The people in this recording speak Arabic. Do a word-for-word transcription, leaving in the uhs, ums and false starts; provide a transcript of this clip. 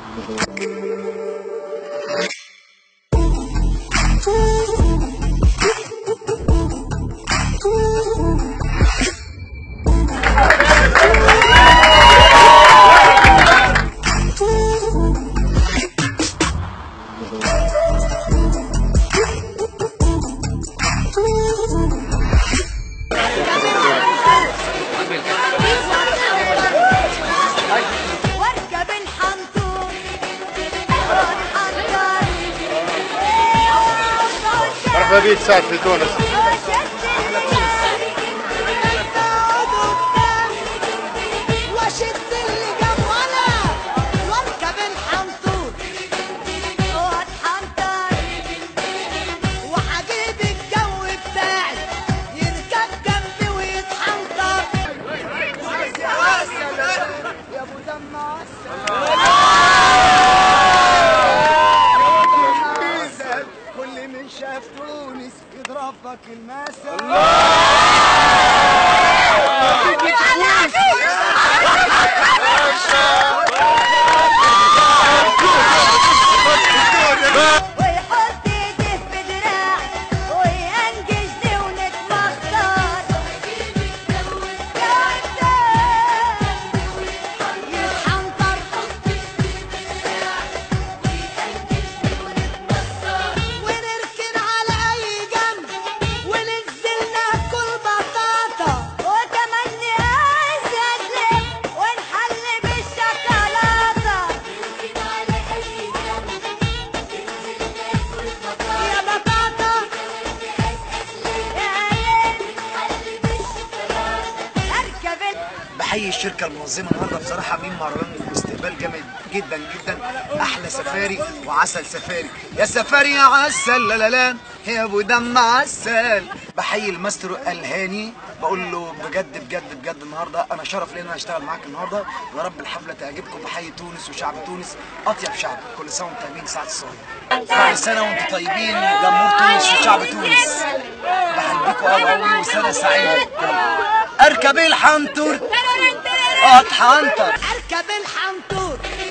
مرحبا بيك سعد في تونس. شاف تونس يضربك المثل. ويحط ايده في دراع وينجزني ونتمخطر يتحنطر ونركن على اي جنب وننزل ناكل بطاطا وتمني عايز ادلب ونحل بالشوكولاته. نركن على اي جنب ننزل ناكل بطاطا يا بطاطا يا عيال نحل بالشوكولاته. اركب. بحيي الشركه المنظمه النهارده بصراحه عاملين مهرجان استقبال جامد جدا جدا. احلى سفاري وعسل سفاري. يا سفاري يا عسل لا لا لا يا ابو دم عسل. بحيي الماسترو الهاني بقول له بجد بجد بجد النهارده انا شرف لي ان انا اشتغل معاك النهارده. يا رب الحفله تعجبكم. بحيي تونس وشعب تونس اطيب شعب. كل سنه وانتم طيبين. سعد الصاوي. كل سنه وانتم طيبين جمهور تونس وشعب تونس. بحبكم قوي قوي وسنه سعيده. اركب الحنطور اتحنطر. اركب الحنطور